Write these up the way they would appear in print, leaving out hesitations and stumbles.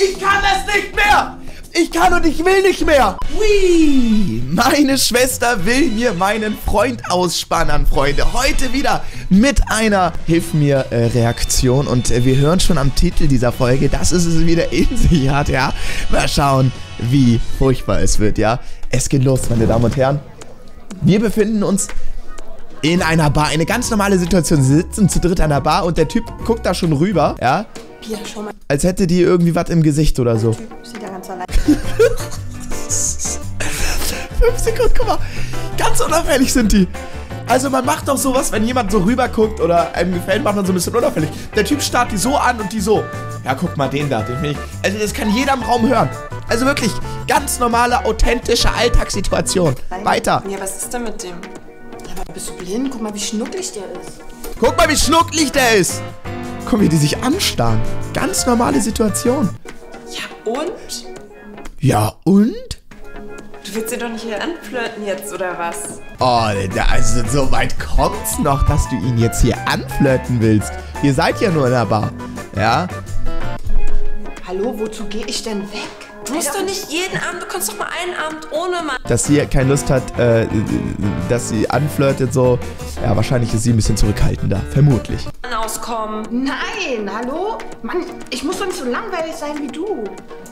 Ich kann es nicht mehr! Ich kann und ich will nicht mehr! Hui! Meine Schwester will mir meinen Freund ausspannen, Freunde. Heute wieder mit einer Hilf-mir-Reaktion. Und wir hören schon am Titel dieser Folge, dass es wieder in sich hat, ja. Mal schauen, wie furchtbar es wird, ja. Es geht los, meine Damen und Herren. Wir befinden uns in einer Bar. Eine ganz normale Situation. Sie sitzen zu dritt an der Bar und der Typ guckt da schon rüber, ja. Ja, schau mal. Als hätte die irgendwie was im Gesicht oder so. Sieht ja ganz allein. 5 Sekunden, guck mal. Ganz unauffällig sind die. Also man macht doch sowas, wenn jemand so rüber guckt oder einem gefällt, macht man so ein bisschen unauffällig. Der Typ starrt die so an und die so. Ja, guck mal, den da, den finde ich. Also das kann jeder im Raum hören. Also wirklich, ganz normale, authentische Alltagssituation. Weiter. Ja, was ist denn mit dem? Aber bist du blind? Guck mal, wie schnucklig der ist. Guck mal, wie schnucklig der ist. Guck mal, wie die sich anstarren. Ganz normale Situation. Ja, und? Ja, und? Du willst dir doch nicht hier anflirten jetzt, oder was? Oh, also so weit kommt's noch, dass du ihn jetzt hier anflirten willst. Ihr seid ja nur in der Bar, ja? Hallo, wozu gehe ich denn weg? Du musst doch nicht jeden Abend, du kannst doch mal einen Abend ohne Mann. Dass sie keine Lust hat, dass sie anflirtet, so. Ja, wahrscheinlich ist sie ein bisschen zurückhaltender. Vermutlich. Auskommen. Nein, hallo? Mann, ich muss doch nicht so langweilig sein wie du.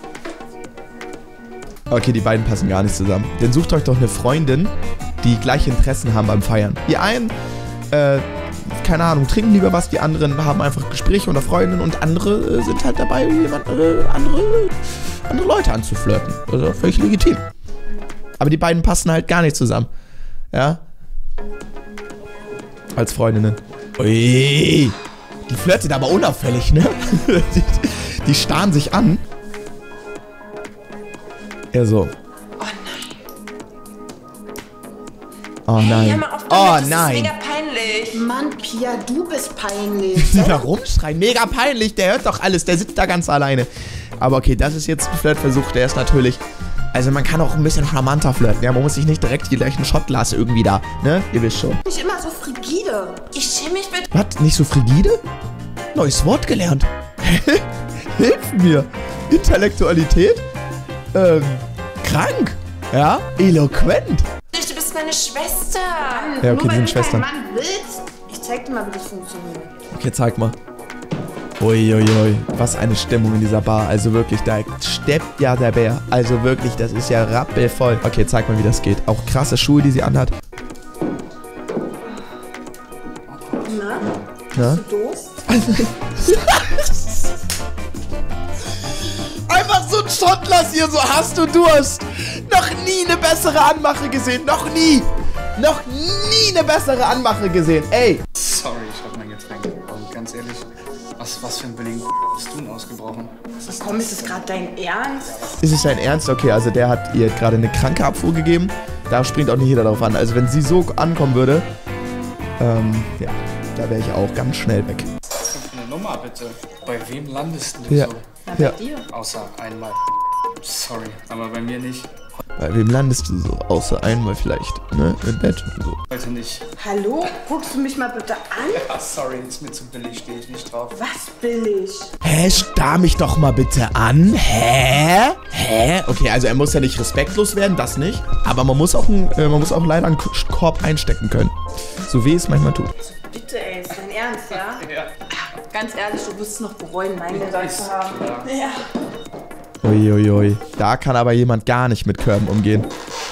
Okay, die beiden passen gar nicht zusammen. Dann sucht euch doch eine Freundin, die gleiche Interessen haben beim Feiern. Die einen, keine Ahnung, trinken lieber was, die anderen haben einfach Gespräche unter Freundinnen und andere sind halt dabei, andere Leute anzuflirten. Also völlig legitim. Aber die beiden passen halt gar nicht zusammen. Ja? Als Freundinnen. Ui, die flirtet aber unauffällig, ne? Die starren sich an. Ja, so. Oh nein. Oh nein. Hey, hör mal auf damit, Oh das nein. ist mega peinlich. Mann, Pia, du bist peinlich. Wieder rumschreien. Mega peinlich. Der hört doch alles. Der sitzt da ganz alleine. Aber okay, das ist jetzt ein Flirtversuch. Der ist natürlich... Also man kann auch ein bisschen charmanter flirten. Ja, man muss sich nicht direkt hier gleich ein Shotglas irgendwie da. Ne? Ihr wisst schon. Nicht immer so frigide. Ich schäme mich mit... Was? Nicht so frigide? Neues Wort gelernt. Hilf mir. Intellektualität? Krank. Ja? Eloquent. Du bist meine Schwester. Ja, okay, die sind Schwestern. Mann willst. Ich zeig dir mal, wie das funktioniert. Okay, zeig mal. Uiuiui, was eine Stimmung in dieser Bar. Also wirklich, da steppt ja der Bär. Also wirklich, das ist ja rappelvoll. Okay, zeig mal, wie das geht. Auch krasse Schuhe, die sie anhat. Na? Bist du Durst? Einfach so ein Shotglas hier, so hast du Durst. Noch nie eine bessere Anmache gesehen. Noch nie. Noch nie eine bessere Anmache gesehen. Ey. Sorry, ich hab mein Getränk. Und ganz ehrlich, was für ein billigen bist du denn ausgebrochen? Komm, ist das gerade dein Ernst? Ist es dein Ernst? Okay, also der hat ihr gerade eine kranke Abfuhr gegeben. Da springt auch nicht jeder drauf an. Also wenn sie so ankommen würde, ja, da wäre ich auch ganz schnell weg. Was ist denn für eine Nummer, bitte? Bei wem landest du Ja. so? Na, bei Ja. dir. Außer einmal. Sorry, aber bei mir nicht. Bei wem landest du so? Außer einmal vielleicht, ne? Im Bett und so. Heute nicht. Hallo? Guckst du mich mal bitte an? Ah, sorry, ist mir zu billig, stehe ich nicht drauf. Was billig? Hä? Starr mich doch mal bitte an. Hä? Hä? Okay, also er muss ja nicht respektlos werden, das nicht. Aber man muss auch, leider einen Korb einstecken können. So weh es manchmal tut. Bitte, ey, ist dein Ernst, ja? Ja. Ganz ehrlich, du wirst es noch bereuen, Nein gesagt zu haben. Ja. Ja. Uiuiui. Da kann aber jemand gar nicht mit Körben umgehen.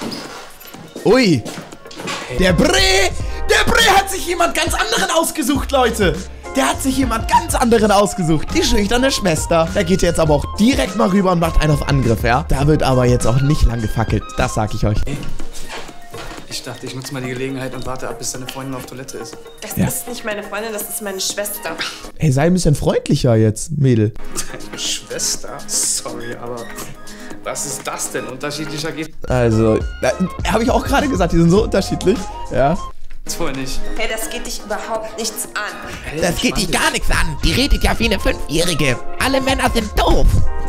Ui. Der Bre hat sich jemand ganz anderen ausgesucht, Leute. Der hat sich jemand ganz anderen ausgesucht. Die schüchterne Schwester. Da geht jetzt aber auch direkt mal rüber und macht einen auf Angriff, ja? Da wird aber jetzt auch nicht lang gefackelt. Das sag ich euch. Ich dachte, ich nutze mal die Gelegenheit und warte ab, bis deine Freundin auf Toilette ist. Das Ja. ist nicht meine Freundin, das ist meine Schwester. Ey, sei ein bisschen freundlicher jetzt, Mädel. Deine Schwester? Sorry, aber was ist das denn? Unterschiedlicher geht's Also, habe ich auch gerade gesagt, die sind so unterschiedlich. Ja. wohl nicht. Hey, das geht dich überhaupt nichts an. Hey, Das geht dich gar nichts an. Die redet ja wie eine Fünfjährige. Alle Männer sind doof.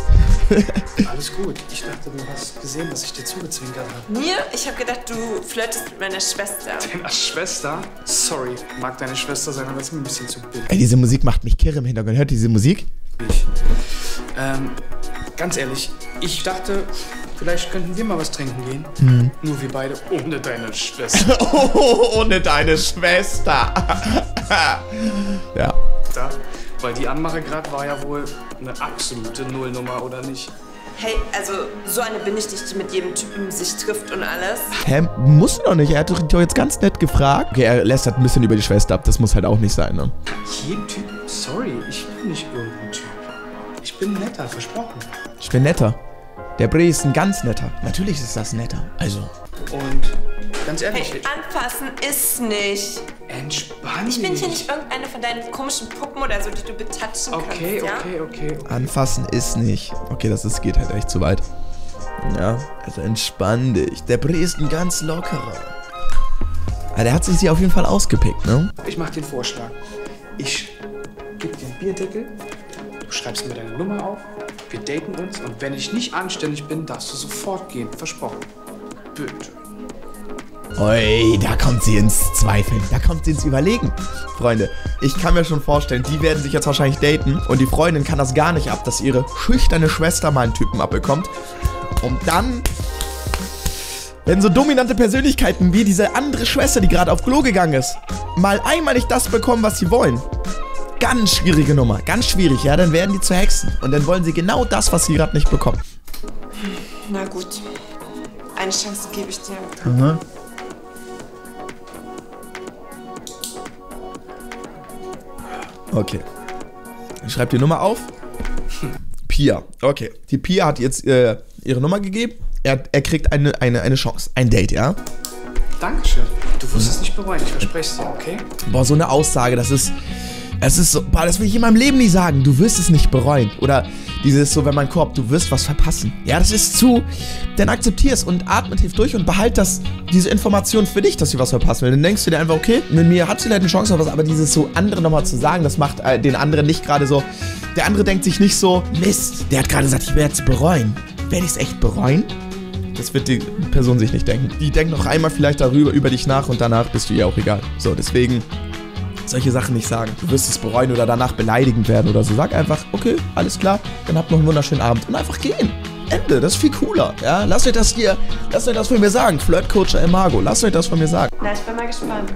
Alles gut. Ich dachte, du hast gesehen, dass ich dir zugezwinkert habe. Mir? Ich habe gedacht, du flirtest mit meiner Schwester. Deiner Schwester? Sorry, mag deine Schwester sein, aber das ist mir ein bisschen zu billig. Ey, diese Musik macht mich kirre im Hintergrund. Hört ihr diese Musik? ganz ehrlich, ich dachte, vielleicht könnten wir mal was trinken gehen. Nur wir beide ohne deine Schwester. Ohne deine Schwester. Ja. Da, weil die Anmache gerade war ja wohl eine absolute Nullnummer, oder nicht? Hey, also so eine bin ich nicht, die mit jedem Typen sich trifft und alles. Hä, muss doch nicht. Er hat doch jetzt ganz nett gefragt. Okay, er lästert ein bisschen über die Schwester ab. Das muss halt auch nicht sein, ne? Jeden Typ? Sorry, ich bin nicht irgendein Typ. Ich bin netter, versprochen. Ich bin netter. Der Bre ist ein ganz netter. Natürlich ist das netter. Also. Und ganz ehrlich, Hey, anfassen ist nicht. entspann Ich bin dich. hier nicht irgendeine von deinen komischen Puppen oder so, die du betatschen Okay, kannst, ja? okay. Anfassen ist nicht. Okay, geht halt echt zu weit. Ja, also entspann dich. Der Bre ist ein ganz lockerer. Aber der hat sich sie auf jeden Fall ausgepickt, ne? Ich mach den Vorschlag. Ich gebe dir einen Bierdeckel, du schreibst mir deine Nummer auf, wir daten uns und wenn ich nicht anständig bin, darfst du sofort gehen. Versprochen. Bitte. Ui, da kommt sie ins Zweifeln. Da kommt sie ins Überlegen. Freunde, ich kann mir schon vorstellen, die werden sich jetzt wahrscheinlich daten und die Freundin kann das gar nicht ab, dass ihre schüchterne Schwester mal einen Typen abbekommt. Und dann, wenn so dominante Persönlichkeiten wie diese andere Schwester, die gerade auf Klo gegangen ist, mal einmal nicht das bekommen, was sie wollen. Ganz schwierige Nummer, ganz schwierig, ja, dann werden die zu Hexen. Und dann wollen sie genau das, was sie gerade nicht bekommen. Na gut. Eine Chance gebe ich dir. Okay. Ich schreibe die Nummer auf. Pia. Okay. Die Pia hat jetzt ihre Nummer gegeben. Er kriegt eine Chance. Ein Date, ja? Dankeschön. Du wirst es nicht bereuen, ich verspreche es dir, okay? Boah, so eine Aussage, das ist so, boah, das will ich in meinem Leben nie sagen. Du wirst es nicht bereuen. Oder dieses so, wenn man korbt, du wirst was verpassen. Ja, das ist zu, dann akzeptier's und atme tief durch und behalt diese Information für dich, dass sie was verpassen will. Dann denkst du dir einfach, okay, mit mir hat sie halt eine Chance auf was, aber dieses so andere nochmal zu sagen, das macht den anderen nicht gerade so, der andere denkt sich nicht so, Mist, der hat gerade gesagt, ich werde es bereuen. Werde ich es echt bereuen? Das wird die Person sich nicht denken. Die denkt noch einmal vielleicht über dich nach und danach bist du ihr auch egal. So, deswegen solche Sachen nicht sagen. Du wirst es bereuen oder danach beleidigend werden oder so. Sag einfach, okay, alles klar, dann habt noch einen wunderschönen Abend und einfach gehen. Ende, das ist viel cooler. Ja, lasst euch das von mir sagen. Flirtcoach Imago, lasst euch das von mir sagen. Na, ich bin mal gespannt.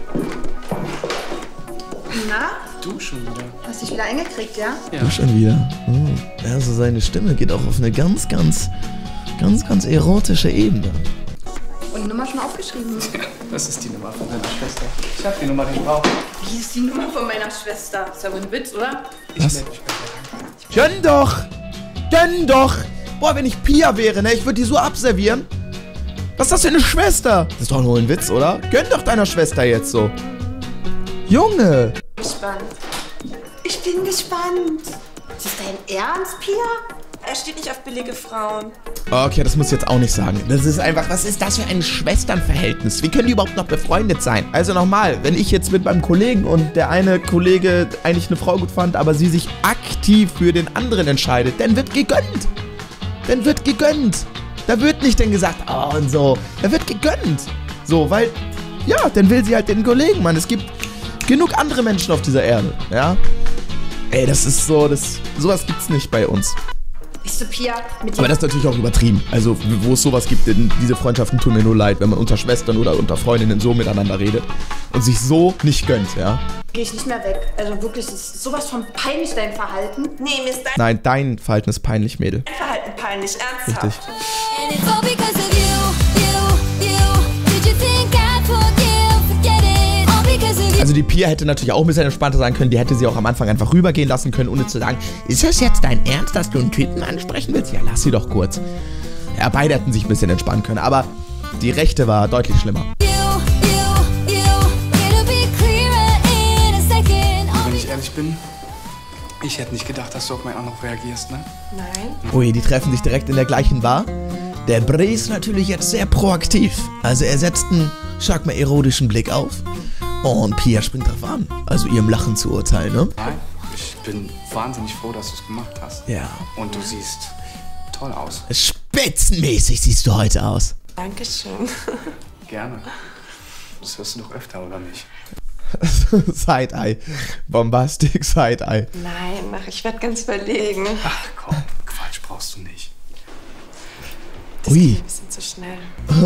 Na, Du schon wieder. hast dich wieder eingekriegt, ja? Ja. Du schon wieder. Also seine Stimme geht auch auf eine ganz erotische Ebene. Und die Nummer schon aufgeschrieben. Das ist die Nummer von deiner Schwester. Ich hab die Nummer nicht drauf. Wie ist die Nummer von meiner Schwester? Ist ja wohl ein Witz, oder? Ich Was? melde mich bei dir. Gönn doch! Gönn doch! Boah, wenn ich Pia wäre, ne, ich würde die so abservieren. Was ist das für eine Schwester? Das ist doch nur ein Witz, oder? Gönn doch deiner Schwester jetzt so. Junge! Gespannt. Ich bin gespannt. Ist das dein Ernst, Pia? Er steht nicht auf billige Frauen. Okay, das muss ich jetzt auch nicht sagen. Das ist einfach, was ist das für ein Schwesternverhältnis? Wie können die überhaupt noch befreundet sein? Also nochmal, wenn ich jetzt mit meinem Kollegen und der eine Kollege eigentlich eine Frau gut fand, aber sie sich aktiv für den anderen entscheidet, dann wird gegönnt. Dann wird gegönnt. Da wird nicht dann gesagt, oh und so. Da wird gegönnt. So, weil, ja, dann will sie halt den Kollegen, Mann. Es gibt genug andere Menschen auf dieser Erde, ja? Ey, das ist so, sowas gibt's nicht bei uns. Bist du Pia? Mit Aber das ist natürlich auch übertrieben. Also, wo es sowas gibt, denn diese Freundschaften tun mir nur leid, wenn man unter Schwestern oder unter Freundinnen so miteinander redet und sich so nicht gönnt, ja? Geh ich nicht mehr weg. Also wirklich, das ist sowas von peinlich, dein Verhalten. Nee, mir ist dein Nein, dein Verhalten ist peinlich, Mädel. Verhalten peinlich, ernsthaft. Richtig. And it's all because of you. Did you think I'd forget it? All because of you. Also die Pia hätte natürlich auch ein bisschen entspannter sein können. Die hätte sie auch am Anfang einfach rübergehen lassen können, ohne zu sagen, ist das jetzt dein Ernst, dass du einen Typen ansprechen willst? Ja, lass sie doch kurz. Ja, beide hätten sich ein bisschen entspannen können, aber die Rechte war deutlich schlimmer. It'll be clearer in a second. All Wenn ich ehrlich bin, ich hätte nicht gedacht, dass du auf meinen Anruf reagierst, ne? Nein. Ui, die treffen sich direkt in der gleichen Bar. Der Bre ist natürlich jetzt sehr proaktiv. Also er setzt einen, sag mal, erotischen Blick auf. Und Pia springt drauf an. Also ihrem Lachen zu urteilen, ne? Nein, ich bin wahnsinnig froh, dass du es gemacht hast. Ja. Und du siehst toll aus. Spitzenmäßig siehst du heute aus. Dankeschön. Gerne. Das hörst du doch öfter, oder nicht? Side-Eye. Bombastic Side-Eye. Nein, ach, ich werde ganz verlegen. Ach komm, Quatsch brauchst Das geht ein bisschen zu schnell.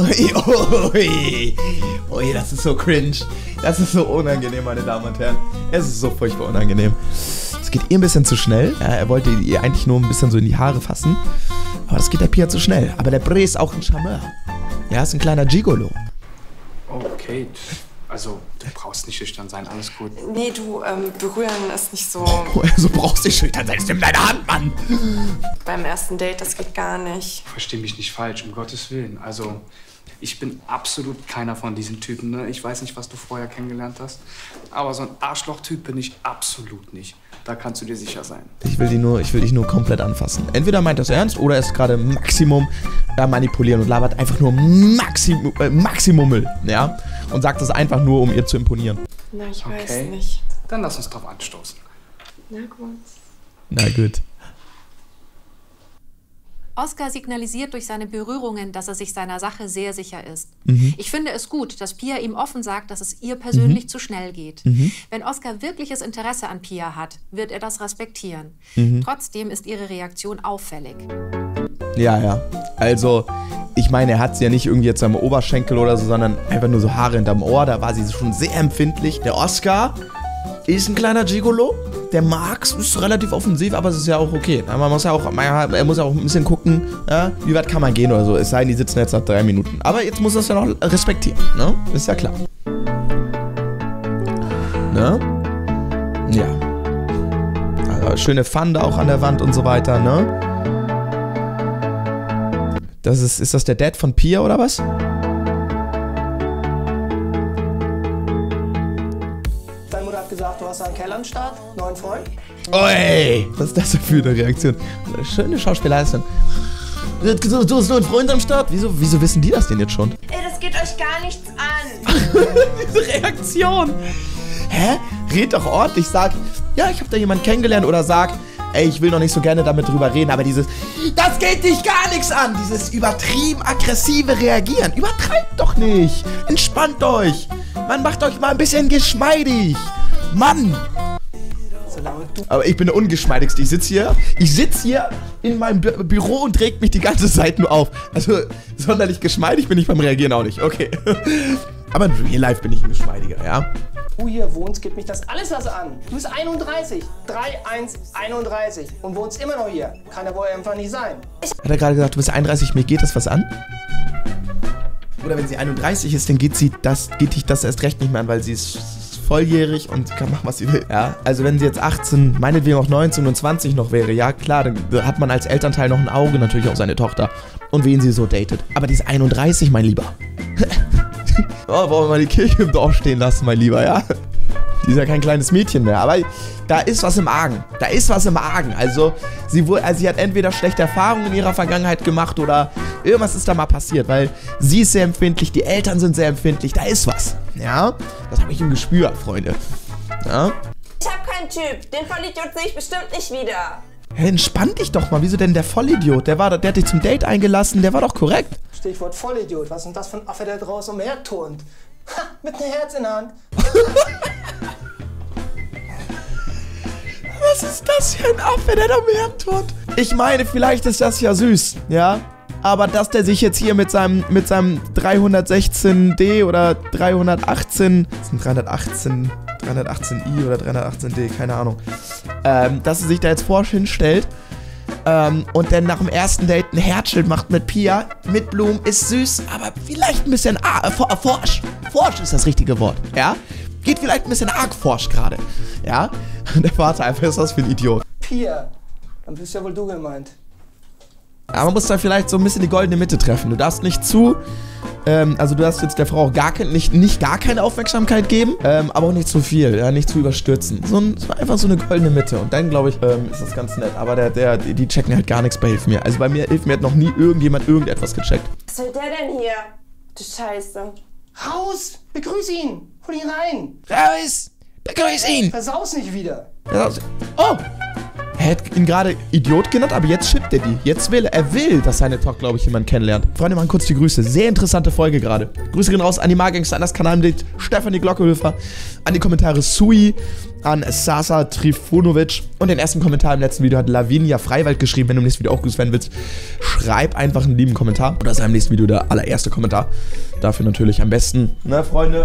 Ui, das ist so cringe. Das ist so unangenehm, meine Damen und Herren. Es ist so furchtbar unangenehm. Es geht ihr ein bisschen zu schnell. Ja, er wollte ihr eigentlich nur ein bisschen so in die Haare fassen. Aber das geht der Pia zu schnell. Aber der Bre ist auch ein Charmeur. Ja, ist ein kleiner Gigolo. Okay, also du brauchst nicht schüchtern sein, alles gut. Nee, du, berühren ist nicht so... Oh, so brauchst du nicht schüchtern sein. Nimm deine Hand, Mann. Beim ersten Date, das geht gar nicht. Versteh mich nicht falsch, um Gottes Willen. Also, ich bin absolut keiner von diesen Typen, ne? Ich weiß nicht, was du vorher kennengelernt hast. Aber so ein Arschloch-Typ bin ich absolut nicht. Da kannst du dir sicher sein. Ich will dich nur komplett anfassen. Entweder meint er es ernst oder er ist gerade Maximum manipulieren und labert einfach nur Maximum Müll, ja? Und sagt das einfach nur, um ihr zu imponieren. Na, ich weiß nicht. Dann lass uns drauf anstoßen. Na gut. Na gut. Oskar signalisiert durch seine Berührungen, dass er sich seiner Sache sehr sicher ist. Ich finde es gut, dass Pia ihm offen sagt, dass es ihr persönlich zu schnell geht. Wenn Oskar wirkliches Interesse an Pia hat, wird er das respektieren. Trotzdem ist ihre Reaktion auffällig. Ja. Also, ich meine, er hat sie ja nicht irgendwie jetzt am Oberschenkel oder so, sondern einfach nur so Haare hinterm Ohr. Da war sie schon sehr empfindlich. Der Oskar ist ein kleiner Gigolo. Der Max ist relativ offensiv, aber es ist ja auch okay. Er muss ja auch ein bisschen gucken, ja, wie weit kann man gehen oder so. Es sei denn, die sitzen jetzt nach 3 Minuten. Aber jetzt muss er es ja noch respektieren, ne? Ist ja klar. Ne? Ja. Also, schöne Pfande auch an der Wand und so weiter, ne? Ist das der Dad von Pia oder was? Deine Mutter hat gesagt, du hast einen Kerl am Start, neuen Freund. Oi! Was ist das für eine Reaktion? Schöne Schauspielleistung. Du hast nur einen Freund am Start? Wieso wissen die das denn jetzt schon? Ey, das geht euch gar nichts an. Diese Reaktion. Hä? Red doch ordentlich, sag, ja, ich habe da jemanden kennengelernt oder sag, ey, ich will noch nicht so gerne damit drüber reden, aber dieses, das geht dich gar nichts an, dieses übertrieben aggressive Reagieren. Übertreibt doch nicht. Entspannt euch. Man macht euch mal ein bisschen geschmeidig. Mann. Aber ich bin der Ungeschmeidigste. Ich sitze hier in meinem Büro und regt mich die ganze Zeit nur auf. Also, sonderlich geschmeidig bin ich beim Reagieren auch nicht. Okay. Aber in Real Life bin ich ein Geschmeidiger, ja? Du hier wohnst, geht mich das alles was an. Du bist 31, 31 und wohnst immer noch hier. Kann ja wohl einfach nicht sein. Hat er gerade gesagt, du bist 31, mir geht das was an? Oder wenn sie 31 ist, dann geht dich das erst recht nicht mehr an, weil sie ist volljährig und kann machen, was sie will. Ja, also wenn sie jetzt 18, meinetwegen auch 19 und 20 noch wäre, ja klar, dann hat man als Elternteil noch ein Auge natürlich auf seine Tochter und wen sie so datet. Aber die ist 31, mein Lieber. Oh, wollen wir mal die Kirche im Dorf stehen lassen, mein Lieber, ja? Die ist ja kein kleines Mädchen mehr, aber da ist was im Argen. Also, sie hat entweder schlechte Erfahrungen in ihrer Vergangenheit gemacht oder irgendwas ist da mal passiert, weil sie ist sehr empfindlich, die Eltern sind sehr empfindlich, da ist was, ja? Das habe ich im Gespür, Freunde. Ja? Ich hab keinen Typ. Den Vollidiot sehe ich bestimmt nicht wieder. Hey, entspann dich doch mal. Wieso denn der Vollidiot? Der hat dich zum Date eingelassen, der war doch korrekt. Stichwort Vollidiot. Was ist denn das für ein Affe, der draußen umherturnt? Ha, mit einem Herz in der Hand. Was ist das für ein Affe, der da umherturnt? Ich meine, vielleicht ist das ja süß, ja? Aber dass der sich jetzt hier mit seinem 316D oder 318, das sind 318i oder 318D, keine Ahnung, dass er sich da jetzt hinstellt und dann nach dem ersten Date ein Herzschild macht mit Pia, mit Blumen, ist süß, aber vielleicht ein bisschen forsch. Forsch ist das richtige Wort, ja? Geht vielleicht ein bisschen arg forsch gerade, ja? Und der Vater einfach, ist das für ein Idiot. Pia, dann bist ja wohl du gemeint. Aber man muss da vielleicht so ein bisschen die goldene Mitte treffen. Du darfst nicht also du darfst jetzt der Frau auch nicht gar keine Aufmerksamkeit geben, aber auch nicht zu viel, ja, nicht zu überstürzen. Einfach so eine goldene Mitte und dann, glaube ich, ist das ganz nett. Aber die checken halt gar nichts bei Hilf mir. Also bei Hilf mir hat noch nie irgendjemand irgendetwas gecheckt. Was soll der denn hier? Du Scheiße. Raus! Begrüß ihn! Hol ihn rein! Raus! Begrüß ihn! Versaus nicht wieder! Oh! Er hat ihn gerade Idiot genannt, aber jetzt schippt er die. Jetzt will er, dass seine Tochter, glaube ich, jemand kennenlernt. Freunde, machen kurz die Grüße. Sehr interessante Folge gerade. Grüße gehen raus an die Margangster, an das Kanalmitglied Stefanie Glockehöfer, an die Kommentare Sui, an Sasa Trifunovic und den ersten Kommentar im letzten Video hat Lavinia Freiwald geschrieben. Wenn du im nächsten Video auch grüßt werden willst, schreib einfach einen lieben Kommentar. Oder sei im nächsten Video der allererste Kommentar. Dafür natürlich am besten, ne, Freunde?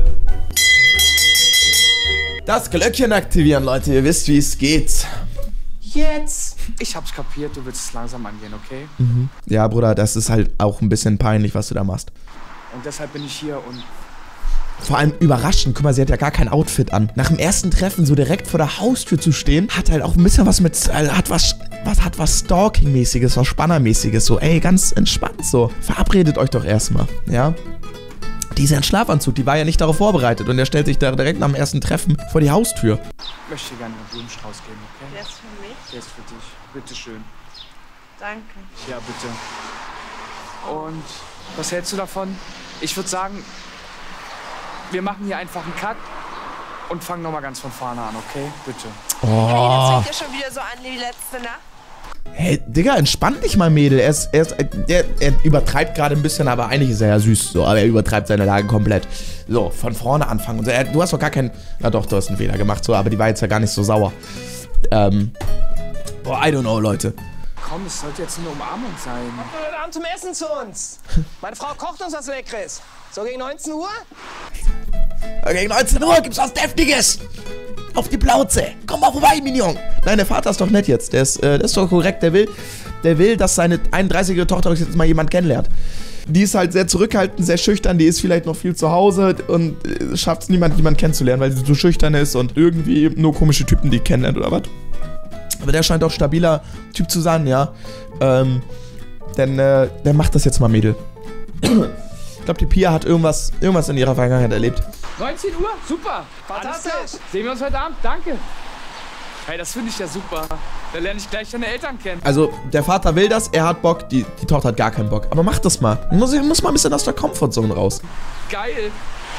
Das Glöckchen aktivieren, Leute. Ihr wisst, wie es geht. Jetzt. Ich hab's kapiert, du willst es langsam angehen, okay? Mhm. Ja, Bruder, das ist halt auch ein bisschen peinlich, was du da machst. Und deshalb bin ich hier und... Vor allem überraschend, guck mal, sie hat ja gar kein Outfit an. Nach dem ersten Treffen so direkt vor der Haustür zu stehen, hat halt auch ein bisschen was mit, hat was Stalking-mäßiges, was Spannermäßiges, so, ey, ganz entspannt so. Verabredet euch doch erstmal, ja? Dieser Schlafanzug, die war ja nicht darauf vorbereitet und er stellt sich da direkt nach dem ersten Treffen vor die Haustür. Ich möchte dir gerne einen Blumenstrauß geben, okay? Der ist für mich. Der ist für dich. Bitteschön. Danke. Ja, bitte. Und was hältst du davon? Ich würde sagen, wir machen hier einfach einen Cut und fangen nochmal ganz von vorne an, okay? Bitte. Oh. Hey, das fängt ja schon wieder so an wie die letzte Nacht. Hey, Digga, entspann dich mal, Mädel. Er übertreibt gerade ein bisschen, aber eigentlich ist er ja süß. So, aber er übertreibt seine Lage komplett. So, von vorne anfangen. Und so, du hast doch gar keinen... Na doch, du hast einen Fehler gemacht, so, aber die war jetzt ja gar nicht so sauer. Boah, I don't know, Leute. Komm, es sollte jetzt eine Umarmung sein. Kommt heute Abend zum Essen zu uns. Meine Frau kocht uns was Leckeres. So gegen 19 Uhr? Gegen 19 Uhr gibt's was Deftiges. Auf die Plauze. Komm mal vorbei, Mignon. Nein, der Vater ist doch nett jetzt. Der ist doch korrekt. Der will, dass seine 31-jährige Tochter jetzt mal jemand kennenlernt. Die ist halt sehr zurückhaltend, sehr schüchtern. Die ist vielleicht noch viel zu Hause und schafft es jemanden kennenzulernen, weil sie so schüchtern ist und irgendwie nur komische Typen, die kennenlernt oder was. Aber der scheint auch stabiler Typ zu sein, ja. Denn der macht das jetzt mal, Mädel. Ich glaube, die Pia hat irgendwas in ihrer Vergangenheit erlebt. 19 Uhr? Super. Fantastisch. Sehen wir uns heute Abend? Danke. Hey, das finde ich ja super. Da lerne ich gleich deine Eltern kennen. Also, der Vater will das, er hat Bock, die Tochter hat gar keinen Bock. Aber mach das mal. Muss mal ein bisschen aus der Comfortzone raus. Geil.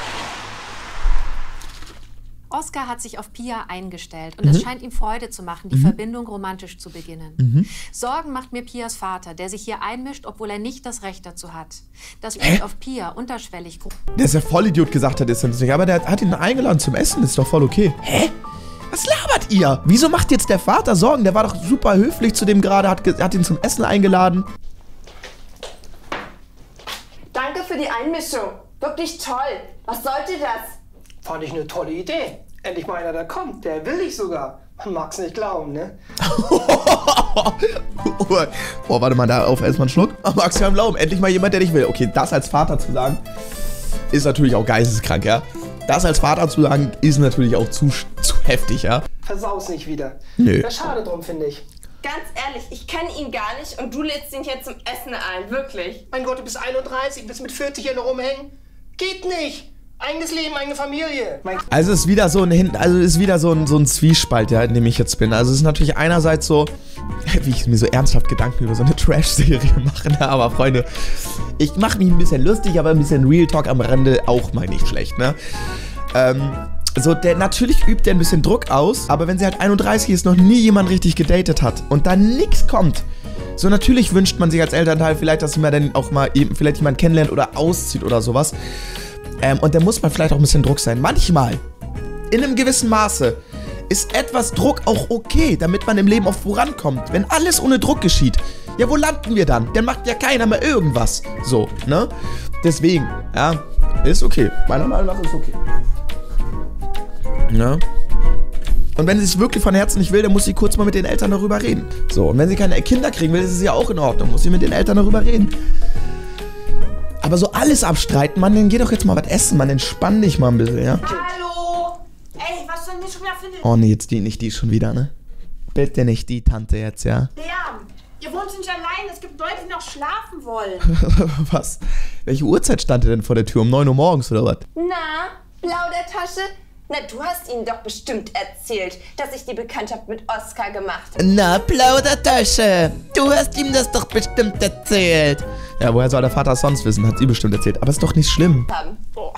Oskar hat sich auf Pia eingestellt und es scheint ihm Freude zu machen, die Verbindung romantisch zu beginnen. Sorgen macht mir Pias Vater, der sich hier einmischt, obwohl er nicht das Recht dazu hat. Das übt auf Pia unterschwellig. Der ist ja Vollidiot gesagt hat, ist das nicht. Aber der hat ihn eingeladen zum Essen, ist doch voll okay. Hä? Was labert ihr? Wieso macht jetzt der Vater Sorgen? Der war doch super höflich zu dem gerade, hat ihn zum Essen eingeladen. Danke für die Einmischung. Wirklich toll. Was sollte das? Fand ich eine tolle Idee. Endlich mal einer, der kommt. Der will dich sogar. Man mag's nicht glauben, ne? Oh, warte mal, da auf erstmal einen Schluck. Magst du ja glauben. Endlich mal jemand, der dich will. Okay, das als Vater zu sagen, ist natürlich auch geisteskrank, ja. Das als Vater zu sagen, ist natürlich auch zu heftig, ja. Versaus nicht wieder. Nö. Wäre schade drum, finde ich. Ganz ehrlich, ich kenne ihn gar nicht und du lädst ihn hier zum Essen ein. Wirklich. Mein Gott, du bist 31, bist mit 40 hier noch rumhängen? Geht nicht! Eigenes Leben, eigene Familie. Also es ist wieder so ein Zwiespalt, ja, in dem ich jetzt bin. Also es ist natürlich einerseits so, wie ich mir so ernsthaft Gedanken über so eine Trash-Serie mache. Ne? Aber Freunde, ich mache mich ein bisschen lustig, aber ein bisschen Real Talk am Rande auch mal nicht schlecht, ne? Natürlich übt der ein bisschen Druck aus, aber wenn sie halt 31 ist, noch nie jemand richtig gedatet hat und da nichts kommt. So, natürlich wünscht man sich als Elternteil vielleicht, dass man dann auch mal vielleicht jemand kennenlernt oder auszieht oder sowas. Und da muss man vielleicht auch ein bisschen Druck sein. Manchmal, in einem gewissen Maße, ist etwas Druck auch okay, damit man im Leben auch vorankommt. Wenn alles ohne Druck geschieht, ja, wo landen wir dann? Dann macht ja keiner mehr irgendwas. So, ne? Deswegen, ja, ist okay. Meiner Meinung nach ist okay. Ja. Und wenn sie es wirklich von Herzen nicht will, dann muss sie kurz mal mit den Eltern darüber reden. So, und wenn sie keine Kinder kriegen will, ist es ja auch in Ordnung. Muss sie mit den Eltern darüber reden. Aber so alles abstreiten, Mann, dann geh doch jetzt mal was essen, Mann, entspann dich mal ein bisschen, ja? Hallo! Ey, was sollen wir schon wieder finden? Oh nee, jetzt nicht die schon wieder, ne? Bitte nicht die Tante jetzt, ja? Lärm! Ihr wohnt nicht allein, es gibt Leute, die noch schlafen wollen. Was? Welche Uhrzeit stand ihr denn vor der Tür? Um 9 Uhr morgens oder was? Na, Plaudertasche? Na, du hast ihnen doch bestimmt erzählt, dass ich die Bekanntschaft mit Oskar gemacht habe. Na, Plaudertasche. Du hast ihm das doch bestimmt erzählt. Ja, woher soll der Vater es sonst wissen? Hat sie bestimmt erzählt. Aber ist doch nicht schlimm. Boah.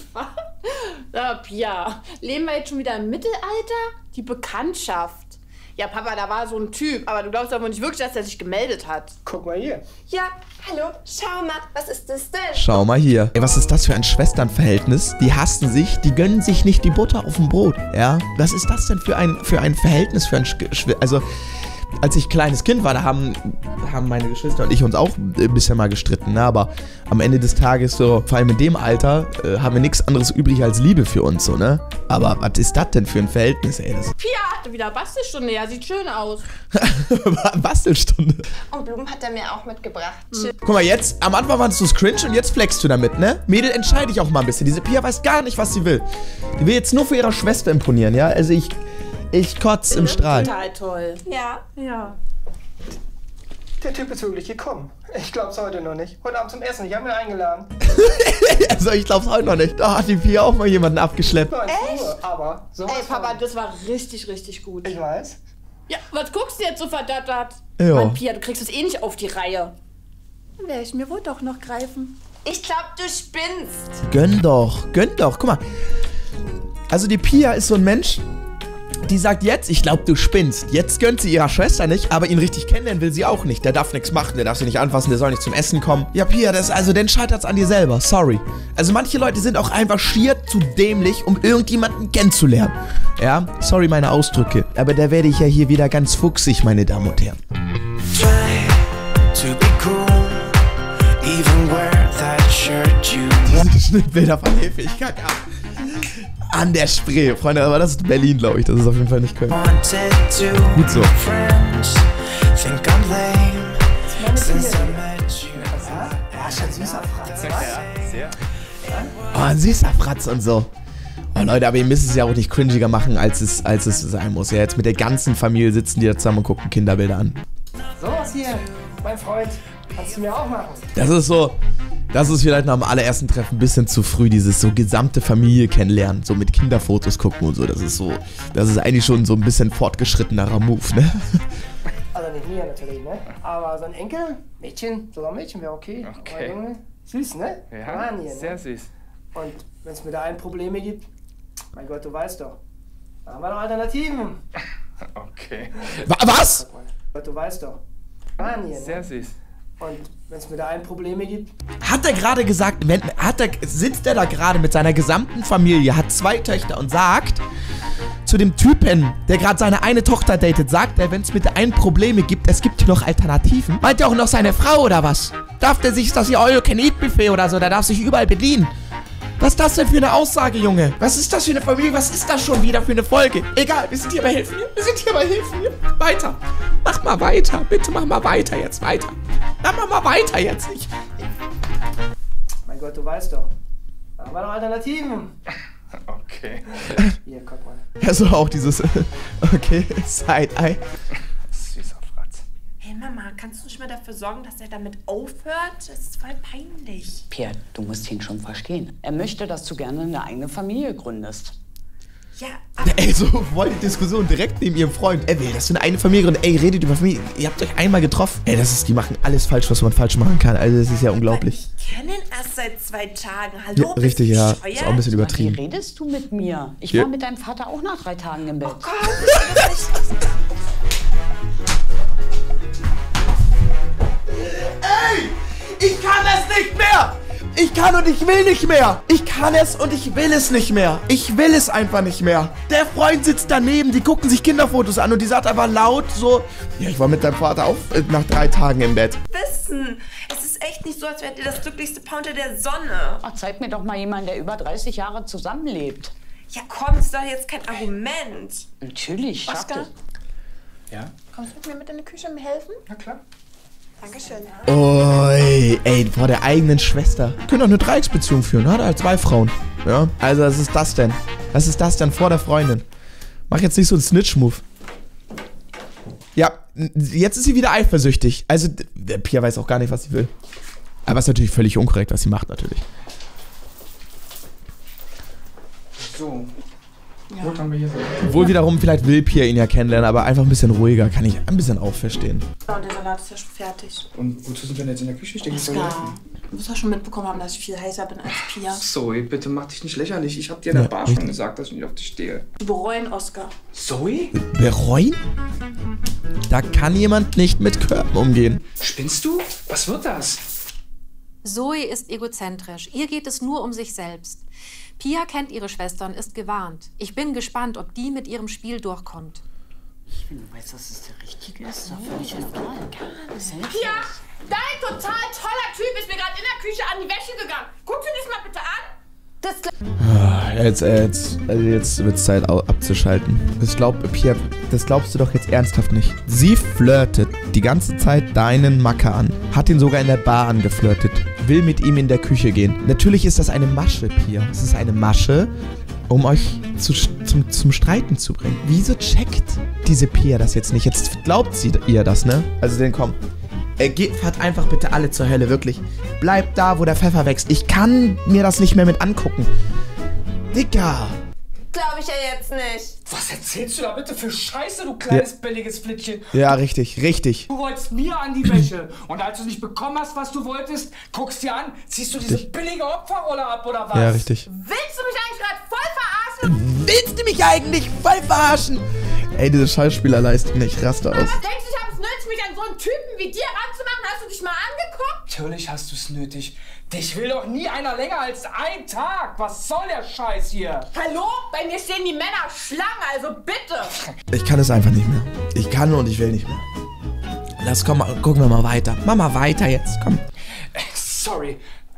Ja, Pia. Leben wir jetzt schon wieder im Mittelalter? Die Bekanntschaft. Ja, Papa, da war so ein Typ, aber du glaubst aber nicht wirklich, dass er sich gemeldet hat. Guck mal hier. Ja, hallo, schau mal, was ist das denn? Schau mal hier. Ey, was ist das für ein Schwesternverhältnis? Die hassen sich, die gönnen sich nicht die Butter auf dem Brot. Ja? Was ist das denn für ein Verhältnis, für ein Also, als ich kleines Kind war, da haben meine Geschwister und ich uns auch ein bisschen mal gestritten, ne? Aber am Ende des Tages, so, vor allem in dem Alter, haben wir nichts anderes übrig als Liebe für uns, so, ne? Aber was ist das denn für ein Verhältnis, ey? Pia hatte wieder Bastelstunde, ja, sieht schön aus. Bastelstunde. Und Blumen hat er mir auch mitgebracht. Guck mal, jetzt, am Anfang fandest du es cringe und jetzt flexst du damit, ne? Mädel, entscheide ich auch mal ein bisschen. Diese Pia weiß gar nicht, was sie will. Die will jetzt nur für ihre Schwester imponieren, ja? Also ich kotze im Strahl. Total toll. Ja. Ja. Der Typ ist wirklich gekommen. Ich glaub's heute noch nicht. Heute Abend zum Essen, ich habe ihn eingeladen. Also ich glaub's heute noch nicht. Da hat die Pia auch mal jemanden abgeschleppt. 19 Uhr, aber so. Ey, Papa, das war richtig, richtig gut. Ich weiß. Ja, was guckst du jetzt so verdattert? Ja. Mann, Pia, du kriegst es eh nicht auf die Reihe. Dann werde ich mir wohl doch noch greifen. Ich glaub, du spinnst. Gönn doch. Guck mal. Also die Pia ist so ein Mensch, die sagt jetzt, ich glaube, du spinnst. Jetzt gönnt sie ihrer Schwester nicht, aber ihn richtig kennenlernen will sie auch nicht. Der darf nichts machen, der darf sie nicht anfassen, der soll nicht zum Essen kommen. Ja, Pia, dann scheitert's an dir selber. Sorry. Also manche Leute sind auch einfach schier zu dämlich, um irgendjemanden kennenzulernen. Ja, sorry meine Ausdrücke. Aber da werde ich ja hier wieder ganz fuchsig, meine Damen und Herren. Diese Schnittbilder von Hilfe, ich kack ab. An der Spree, Freunde, aber das ist Berlin, glaube ich. Das ist auf jeden Fall nicht Köln. Gut so. Oh, ein süßer Fratz und so. Oh Leute, aber ihr müsst es ja auch nicht cringiger machen, als es sein muss. Ja, jetzt mit der ganzen Familie sitzen die da zusammen und gucken Kinderbilder an. So was hier, mein Freund. Kannst du mir auch machen. Das ist vielleicht nach dem allerersten Treffen ein bisschen zu früh, dieses so gesamte Familie kennenlernen, so mit Kinderfotos gucken und so. Das ist eigentlich schon so ein bisschen fortgeschrittenerer Move, ne? Also nicht mir natürlich, ne? Aber so ein Enkel, Mädchen, sogar Mädchen wäre okay. Aber Junge, süß, ne? Ja, hier, ne? sehr süß. Und wenn es mir da ein Probleme gibt, mein Gott, du weißt doch, da haben wir noch Alternativen. Okay. Was? Gott, du weißt doch. Hier, ne? Sehr süß. Und wenn es mir da ein Probleme gibt. Hat er gerade gesagt, sitzt er da gerade mit seiner gesamten Familie, hat 2 Töchter und sagt zu dem Typen, der gerade seine eine Tochter datet, sagt er, wenn es mit ein Probleme gibt, es gibt hier noch Alternativen. Meint er auch noch seine Frau oder was? Darf der sich das hier All-You-Can-Eat-Buffet oder so, der darf sich überall bedienen. Was ist das denn für eine Aussage, Junge? Was ist das für eine Familie? Was ist das schon wieder für eine Folge? Egal, wir sind hier bei Hilfen. Weiter. Mach mal weiter. Bitte mach mal weiter jetzt. Weiter. Mach mal weiter jetzt. Mein Gott, du weißt doch. Da haben wir noch Alternativen. Okay. Hier, guck mal. Also auch dieses, okay, Side-Eye. Süßer Fratz. Hey Mama, kannst du nicht mal dafür sorgen, dass er damit aufhört? Das ist voll peinlich. Pia, du musst ihn schon verstehen. Er möchte, dass du gerne eine eigene Familie gründest. Ja, aber Ey, so voll die Diskussion direkt neben ihrem Freund. Er will, dass du eine Familie gründest. Ey, redet über Familie. Ihr habt euch einmal getroffen. Ey, die machen alles falsch, was man falsch machen kann. Also, das ist ja unglaublich. ich kenne ihn erst seit 2 Tagen. Hallo, Ja, richtig, bist du ja. bescheuert? Ist auch ein bisschen Wie übertrieben. redest du mit mir? Ich Ja. war mit deinem Vater auch nach 3 Tagen im Bett. Oh Gott, das ist echt... Ich kann es nicht mehr! Ich kann und ich will nicht mehr! Ich kann es und ich will es nicht mehr! Ich will es einfach nicht mehr! Der Freund sitzt daneben, die gucken sich Kinderfotos an und die sagt aber laut so: Ja, ich war mit deinem Vater auch nach 3 Tagen im Bett. Wissen. Es ist echt nicht so, als wärt ihr das glücklichste Paar unter der Sonne. Ach, zeig mir doch mal jemanden, der über 30 Jahre zusammenlebt. Ja komm, das ist doch jetzt kein Argument. Natürlich, schafft Oskar? es. Ja? Kommst du mit mir mit in die Küche und mir helfen? Na klar. Dankeschön. Oi, ey, vor der eigenen Schwester. Können doch eine Dreiecksbeziehung führen, hat halt 2 Frauen. Ja, also was ist das denn? Was ist das denn vor der Freundin? Mach jetzt nicht so einen Snitch-Move. Ja, jetzt ist sie wieder eifersüchtig. Also, der Pia weiß auch gar nicht, was sie will. Aber es ist natürlich völlig unkorrekt, was sie macht, natürlich. So. Obwohl wiederum, vielleicht will Pia ihn ja kennenlernen, aber einfach ein bisschen ruhiger, kann ich ein bisschen auch verstehen. Ja, und der Salat ist ja schon fertig. Und wozu sind wir denn jetzt in der Küche? Ich denke, Oskar, du musst ja schon mitbekommen haben, dass ich viel heißer bin als Pia. Zoe, bitte mach dich nicht lächerlich. Ich hab dir in der Bar schon gesagt, dass ich nicht auf dich stehe. Du bereuen, Oskar. Zoe? Bereuen? Da kann jemand nicht mit Körben umgehen. Spinnst du? Was wird das? Zoe ist egozentrisch. Ihr geht es nur um sich selbst. Pia kennt ihre Schwester und ist gewarnt. Ich bin gespannt, ob die mit ihrem Spiel durchkommt. Wenn du weißt, dass es der Richtige ist, dann völlig egal. Pia, dein total toller Typ ist mir gerade in der Küche an die Wäsche gegangen. Guckst du das mal bitte an? Jetzt wird's Zeit abzuschalten. Pia, das glaubst du doch jetzt ernsthaft nicht. Sie flirtet die ganze Zeit deinen Macker an. Hat ihn sogar in der Bar angeflirtet. Will mit ihm in der Küche gehen. Natürlich ist das eine Masche, Pia. Es ist eine Masche, um euch zum Streiten zu bringen. Wieso checkt diese Pia das jetzt nicht? Jetzt glaubt sie ihr das, ne? Also den komm. Fahrt einfach bitte alle zur Hölle, wirklich. Bleibt da, wo der Pfeffer wächst. Ich kann mir das nicht mehr mit angucken. Digga. Glaube ich ja jetzt nicht. Was erzählst du da bitte für Scheiße, du kleines billiges Flittchen? Ja, richtig, richtig. Du wolltest mir an die Wäsche. Und als du nicht bekommen hast, was du wolltest, guckst dir an, ziehst du diese billige Opferrolle ab, oder was? Ja, richtig. Willst du mich eigentlich gerade voll verarschen? Willst du mich eigentlich voll verarschen? Ey, diese Schauspielerleistung, ich raste aus. Was denkst du, ich habe es nötig, mich an so einen Typen wie dir ranzumachen? Hast du dich mal angeguckt? Natürlich hast du es nötig. Dich will doch nie einer länger als einen Tag. Was soll der Scheiß hier? Hallo? Bei mir stehen die Männer Schlange, also bitte. Ich kann es einfach nicht mehr. Ich kann und ich will nicht mehr. Gucken wir mal weiter. Mach mal weiter jetzt, komm. Sorry.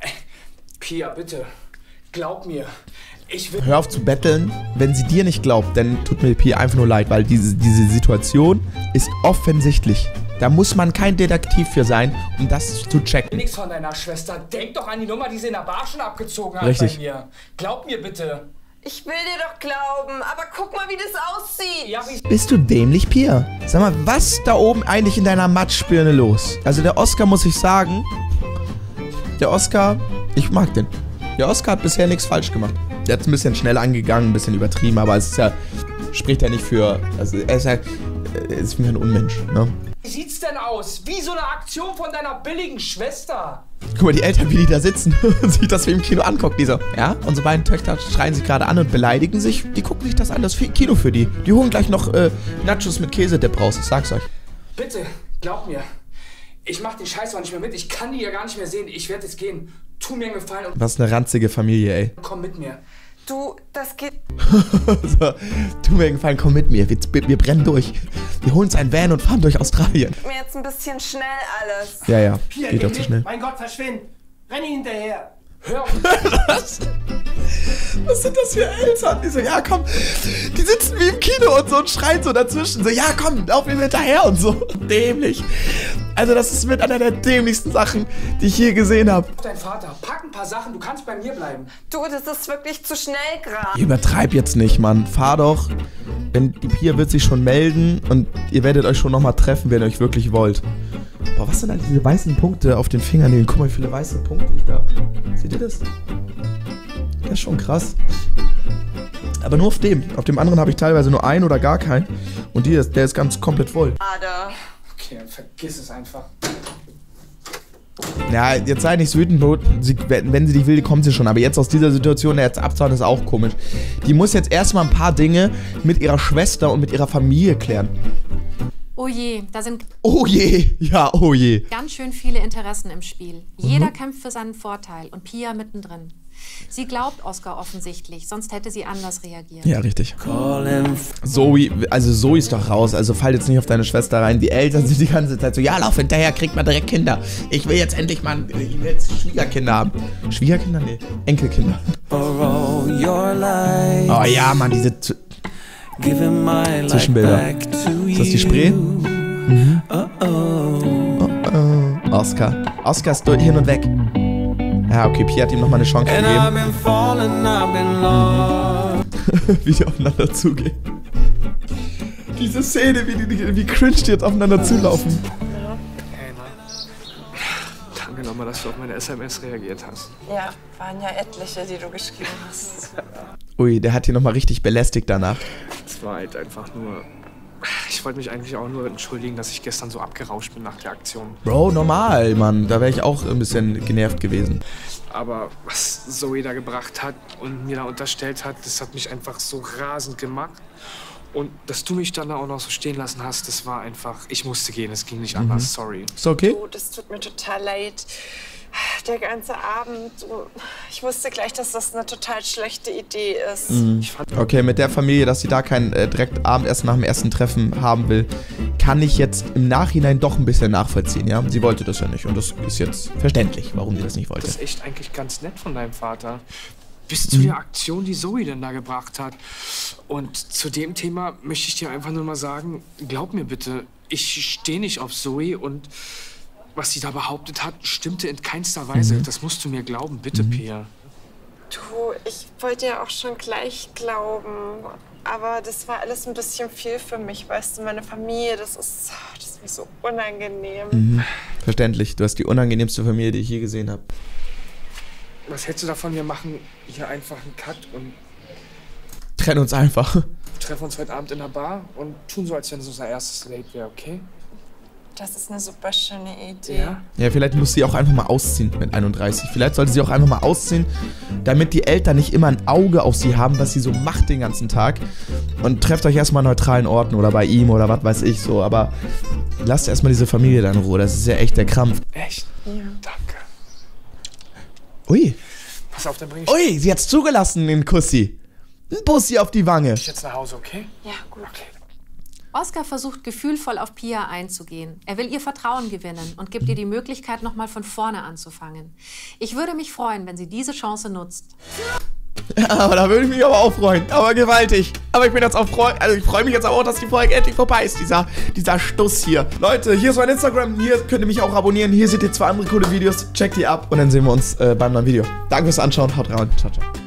Pia, bitte. Glaub mir. Ich will... Hör auf zu betteln. Wenn sie dir nicht glaubt, dann tut mir Pia einfach nur leid, weil diese Situation ist offensichtlich. Da muss man kein Detektiv für sein, um das zu checken. Nix von deiner Schwester. Denk doch an die Nummer, die sie in der Bar schon abgezogen hat Richtig. bei mir. Glaub mir bitte. Ich will dir doch glauben, aber guck mal, wie das aussieht. Ja, Bist du dämlich, Pia? Sag mal, was ist da oben eigentlich in deiner Matschbirne los? Also der Oskar, muss ich sagen, der Oskar, ich mag den. Der Oskar hat bisher nichts falsch gemacht. Der hat es ein bisschen schnell angegangen, ein bisschen übertrieben, aber es ist ja, spricht ja nicht für, also er ist für mich ein Unmensch, ne? Wie sieht's denn aus? Wie so eine Aktion von deiner billigen Schwester? Guck mal, die Eltern, wie die da sitzen und sich das wie im Kino anguckt. Die so, ja, unsere beiden Töchter schreien sich gerade an und beleidigen sich. Die gucken sich das an, das ist Kino für die. Die holen gleich noch Nachos mit Käsedip raus, ich sag's euch. Bitte, glaub mir. Ich mach den Scheiß auch nicht mehr mit. Ich kann die ja gar nicht mehr sehen. Ich werde jetzt gehen. Tu mir einen Gefallen und Was eine ranzige Familie, ey. komm mit mir. Du, das geht... So, tu mir einen Gefallen, komm mit mir. Wir brennen durch. Wir holen uns einen Van und fahren durch Australien. Mir jetzt ein bisschen schnell alles. Ja, ja, Pia, geht doch zu schnell. Mein Gott, verschwind. Renn ihn hinterher. Hör auf. Was sind das für Eltern? Die so, ja komm, die sitzen wie im Kino und so und schreien so dazwischen. So, ja komm, lauf ihm hinterher und so. Dämlich. Also das ist mit einer der dämlichsten Sachen, die ich je gesehen habe. Dein Vater, pack ein paar Sachen, du kannst bei mir bleiben. Du, das ist wirklich zu schnell gerade. Übertreib jetzt nicht, Mann. Fahr doch. Denn die Pia wird sich schon melden und ihr werdet euch schon nochmal treffen, wenn ihr euch wirklich wollt. Boah, was sind eigentlich diese weißen Punkte auf den Fingernägeln? Guck mal, wie viele weiße Punkte ich da... Seht ihr das? Das ist schon krass. Aber nur auf dem. Auf dem anderen habe ich teilweise nur einen oder gar keinen. Und der ist ganz komplett voll. Ada. Okay, dann vergiss es einfach. Ja, jetzt sei nicht so wütend, wenn sie dich will, kommt sie schon. Aber jetzt aus dieser Situation jetzt abzuhauen, ist auch komisch. Die muss jetzt erstmal ein paar Dinge mit ihrer Schwester und mit ihrer Familie klären. Oh je, da sind Oh je, ja, oh je. ganz schön viele Interessen im Spiel. Jeder kämpft für seinen Vorteil und Pia mittendrin. Sie glaubt Oskar offensichtlich, sonst hätte sie anders reagiert. Ja, richtig. Zoe, also Zoe ist doch raus, also fall jetzt nicht auf deine Schwester rein. Die Eltern sind die ganze Zeit so, ja, lauf hinterher, kriegt mal direkt Kinder. Ich will jetzt endlich mal, ich will jetzt Schwiegerkinder haben. Schwiegerkinder? Nee, Enkelkinder. Oh ja, Mann, diese Zwischenbilder. Ist das die Spree? Mhm. Oskar. Oskar ist hin und weg. Ja, okay, Pia hat ihm nochmal eine Chance gegeben. Wie die aufeinander zugehen. Diese Szene, wie cringe die jetzt aufeinander zulaufen. Danke nochmal. nochmal, dass du auf meine SMS reagiert hast. Ja, waren ja etliche, die du geschrieben hast. Ui, der hat hier nochmal richtig belästigt danach. Es war halt einfach nur... Ich wollte mich eigentlich auch nur entschuldigen, dass ich gestern so abgerauscht bin nach der Aktion. Bro, normal, Mann. Da wäre ich auch ein bisschen genervt gewesen. Aber was Zoe da gebracht hat und mir da unterstellt hat, das hat mich einfach so rasend gemacht. Und dass du mich dann auch noch so stehen lassen hast, das war einfach... Ich musste gehen, es ging nicht anders, sorry. Ist okay? Du, das tut mir total leid. Der ganze Abend, ich wusste gleich, dass das eine total schlechte Idee ist. Okay, mit der Familie, dass sie da kein direkt Abendessen nach dem ersten Treffen haben will, kann ich jetzt im Nachhinein doch ein bisschen nachvollziehen, ja? Sie wollte das ja nicht und das ist jetzt verständlich, warum sie das nicht wollte. Das ist echt eigentlich ganz nett von deinem Vater. Bis zu der Aktion, die Zoe denn da gebracht hat. Und zu dem Thema möchte ich dir einfach nur mal sagen, glaub mir bitte, ich stehe nicht auf Zoe und was sie da behauptet hat, stimmte in keinster Weise. Das musst du mir glauben, bitte, Pia. Du, ich wollte ja auch schon gleich glauben, aber das war alles ein bisschen viel für mich, weißt du, meine Familie, das ist mir so unangenehm. Verständlich, du hast die unangenehmste Familie, die ich je gesehen habe. Was hältst du davon, wir machen hier einfach einen Cut und Trennen uns einfach. treffen uns heute Abend in der Bar und tun so, als wenn es unser erstes Date wäre, okay? Das ist eine super schöne Idee. Ja? Ja, vielleicht muss sie auch einfach mal ausziehen mit 31. Vielleicht sollte sie auch einfach mal ausziehen, damit die Eltern nicht immer ein Auge auf sie haben, was sie so macht den ganzen Tag. Und trefft euch erstmal an neutralen Orten oder bei ihm oder was weiß ich so. Aber lasst erstmal diese Familie dann in Ruhe. Das ist ja echt der Krampf. Echt? Ja. Danke. Ui. Pass auf, dann bring ich Ui, sie hat's zugelassen, den Kussi. Ein Bussi auf die Wange. dich jetzt nach Hause, okay? Ja, gut. Okay. Oskar versucht gefühlvoll auf Pia einzugehen. Er will ihr Vertrauen gewinnen und gibt ihr die Möglichkeit, nochmal von vorne anzufangen. Ich würde mich freuen, wenn sie diese Chance nutzt. Ja, aber da würde ich mich aber auch freuen. Aber gewaltig. Aber ich bin jetzt auch ich freue mich jetzt auch, dass die Folge endlich vorbei ist. Dieser Stuss hier. Leute, hier ist mein Instagram. Hier könnt ihr mich auch abonnieren. Hier seht ihr 2 andere coole Videos. Checkt die ab und dann sehen wir uns beim neuen Video. Danke fürs Anschauen. Haut rein. Ciao, ciao.